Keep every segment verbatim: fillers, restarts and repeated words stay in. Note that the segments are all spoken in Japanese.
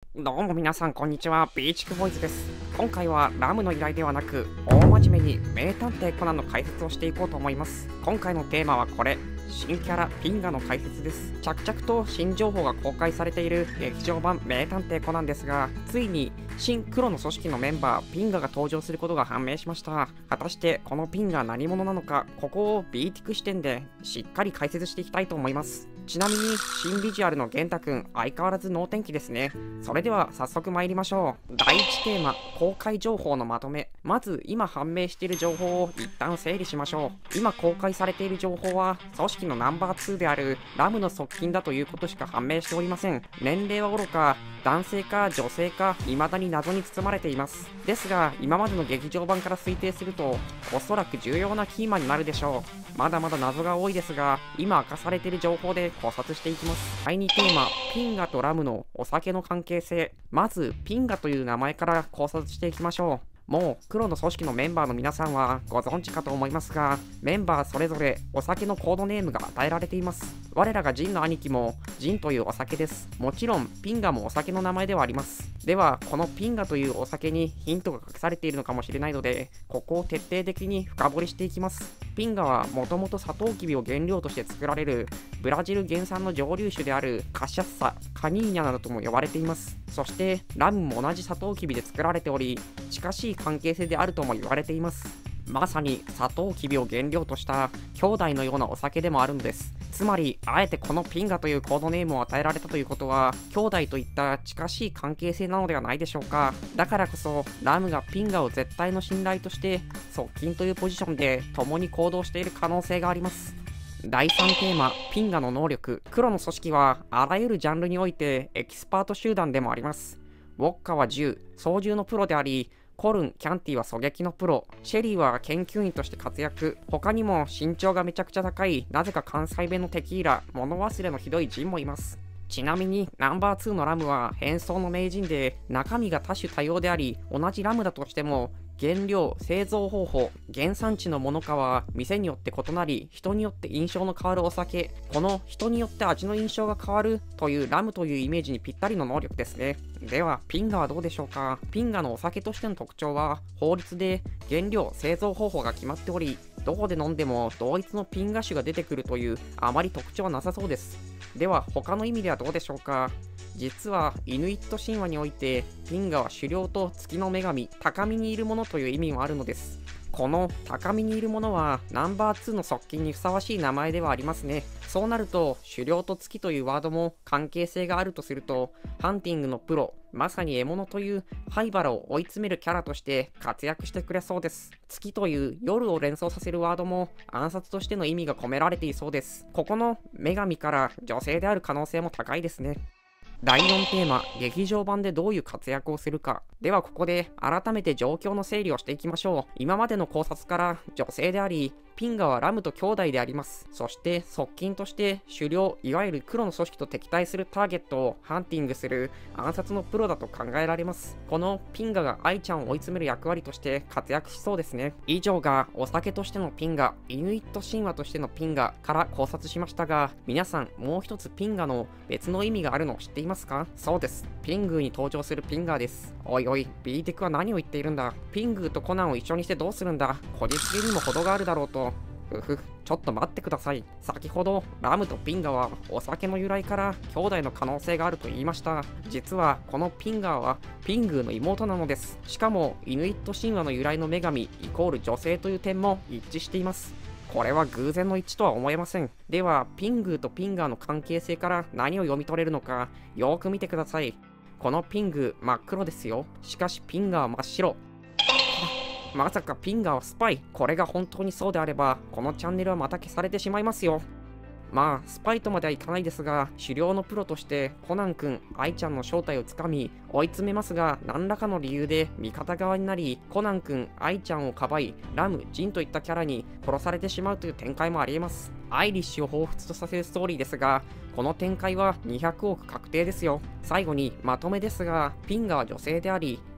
どうも皆さんこんにちは、ビーチクボーイズです。今回はラムの依頼ではなく、大真面目に名探偵コナンの解説をしていこうと思います。今回のテーマはこれ、新キャラピンガの解説です。着々と新情報が公開されている劇場版名探偵コナンですが、ついに新黒の組織のメンバーピンガが登場することが判明しました。果たしてこのピンガは何者なのか、ここを ビーティック 視点でしっかり解説していきたいと思います。ちなみに新ビジュアルの玄太くん、相変わらず能天気ですね。それでは早速参りましょう。だいいちテーマ、公開情報のまとめ。まず今判明している情報を一旦整理しましょう。今公開されている情報は組織のナンバーツーであるラムの側近だということしか判明しておりません。年齢はおろか、男性か女性か未だに謎に包まれています。ですが今までの劇場版から推定するとおそらく重要なキーマンになるでしょう。まだまだ謎が多いですが、今明かされている情報で考察していきます。だいにテーマ、ピンガとラムのお酒の関係性。まずピンガという名前から考察していきましょう。もう黒の組織のメンバーの皆さんはご存知かと思いますが、メンバーそれぞれお酒のコードネームが与えられています。我らがジンの兄貴もジンというお酒です。もちろんピンガもお酒の名前ではあります。ではこのピンガというお酒にヒントが隠されているのかもしれないので、ここを徹底的に深掘りしていきます。ピンガはもともとサトウキビを原料として作られるブラジル原産の蒸留酒であるカシャッサ、カニーニャなどとも呼ばれています。そしてラムも同じサトウキビで作られており、近しい関係性であるとも言われています。まさにサトウキビを原料とした兄弟のようなお酒でもあるのです。つまりあえてこのピンガというコードネームを与えられたということは、兄弟といった近しい関係性なのではないでしょうか。だからこそラムがピンガを絶対の信頼として側近というポジションで共に行動している可能性があります。だいさんテーマ、ピンガの能力。黒の組織はあらゆるジャンルにおいてエキスパート集団でもあります。ウォッカは銃、操縦のプロであり、コルン、キャンティは狙撃のプロ、シェリーは研究員として活躍。他にも身長がめちゃくちゃ高い、なぜか関西弁のテキーラ、物忘れのひどいジンもいます。ちなみにナンバーツーのラムは変装の名人で、中身が多種多様であり、同じラムだとしても原料、製造方法、原産地のものかは店によって異なり、人によって印象の変わるお酒。この人によって味の印象が変わるというラムというイメージにぴったりの能力ですね。ではピンガはどうでしょうか。ピンガのお酒としての特徴は、法律で原料、製造方法が決まっており、どこで飲んでも同一のピンガ酒が出てくるというあまり特徴はなさそうです。では他の意味ではどうでしょうか。実はイヌイット神話においてピンガは狩猟と月の女神、高みにいるものという意味もあるのです。この高みにいるものはナンバーツーの側近にふさわしい名前ではありますね。そうなると狩猟と月というワードも関係性があるとすると、ハンティングのプロ、まさに獲物という灰原を追い詰めるキャラとして活躍してくれそうです。月という夜を連想させるワードも暗殺としての意味が込められていそうです。ここの女神から女性である可能性も高いですね。だいよんテーマ、劇場版でどういう活躍をするか。ではここで改めて状況の整理をしていきましょう。今までの考察から女性であり、ピンガはラムと兄弟であります。そして側近として狩猟、いわゆる黒の組織と敵対するターゲットをハンティングする暗殺のプロだと考えられます。このピンガがアイちゃんを追い詰める役割として活躍しそうですね。以上がお酒としてのピンガ、イヌイット神話としてのピンガから考察しましたが、皆さんもう一つピンガの別の意味があるのを知っていますか？そうです。ピングーに登場するピンガーです。おいおい、ビーティックは何を言っているんだ。ピングーとコナンを一緒にしてどうするんだ。こじつけにも程があるだろうと。うふ、ちょっと待ってください。先ほどラムとピンガはお酒の由来から兄弟の可能性があると言いました。実はこのピンガーはピングーの妹なのです。しかもイヌイット神話の由来の女神イコール女性という点も一致しています。これは偶然の一致とは思えません。ではピングーとピンガーの関係性から何を読み取れるのか、よーく見てください。このピングー真っ黒ですよ。しかしピンガーは真っ白。まさかピンガーはスパイ。これが本当にそうであればこのチャンネルはまた消されてしまいますよ。まあスパイとまではいかないですが、狩猟のプロとしてコナン君、アイちゃんの正体をつかみ追い詰めますが、何らかの理由で味方側になり、コナン君、アイちゃんをかばい、ラム、ジンといったキャラに殺されてしまうという展開もありえます。アイリッシュを彷彿とさせるストーリーですが、この展開はにひゃくおく確定ですよ。最後にまとめですが、ピンガは女性であり、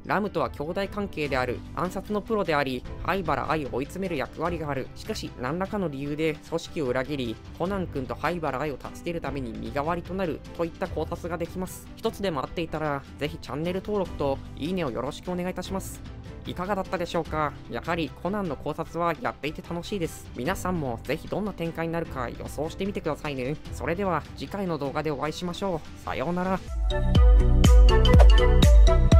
ラムとは兄弟関係である、暗殺のプロであり、灰原哀を追い詰める役割がある。しかし何らかの理由で組織を裏切り、コナン君と灰原哀を助けるために身代わりとなるといった考察ができます。一つでも合っていたらぜひチャンネル登録といいねをよろしくお願いいたします。いかがだったでしょうか。やはりコナンの考察はやっていて楽しいです。皆さんもぜひどんな展開になるか予想してみてくださいね。それでは次回の動画でお会いしましょう。さようなら。